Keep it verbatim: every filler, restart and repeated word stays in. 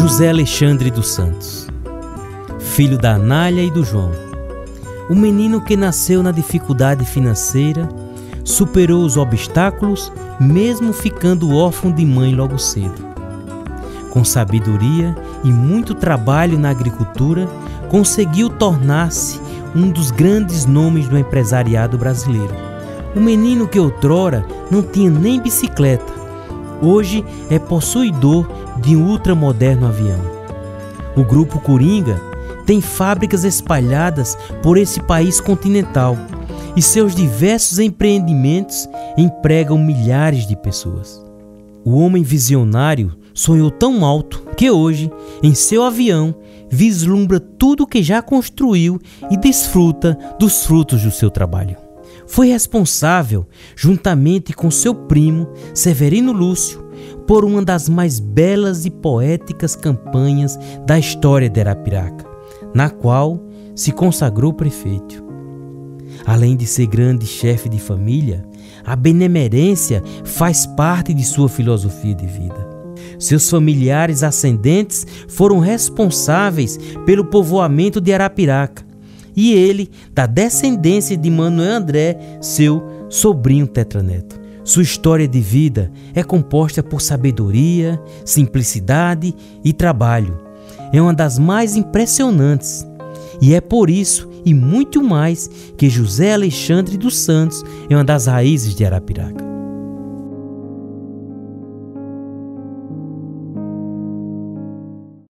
José Alexandre dos Santos, filho da Anália e do João. O menino que nasceu na dificuldade financeira, superou os obstáculos, mesmo ficando órfão de mãe logo cedo. Com sabedoria e muito trabalho na agricultura, conseguiu tornar-se um dos grandes nomes do empresariado brasileiro. O menino que outrora não tinha nem bicicleta, hoje é possuidor de um ultramoderno avião. O Grupo Coringa tem fábricas espalhadas por esse país continental e seus diversos empreendimentos empregam milhares de pessoas. O homem visionário sonhou tão alto que hoje, em seu avião, vislumbra tudo o que já construiu e desfruta dos frutos do seu trabalho. Foi responsável, juntamente com seu primo, Severino Lúcio, por uma das mais belas e poéticas campanhas da história de Arapiraca, na qual se consagrou prefeito. Além de ser grande chefe de família, a benemerência faz parte de sua filosofia de vida. Seus familiares ascendentes foram responsáveis pelo povoamento de Arapiraca e ele da descendência de Manuel André, seu sobrinho tetraneto. Sua história de vida é composta por sabedoria, simplicidade e trabalho. É uma das mais impressionantes e é por isso e muito mais que José Alexandre dos Santos é uma das raízes de Arapiraca.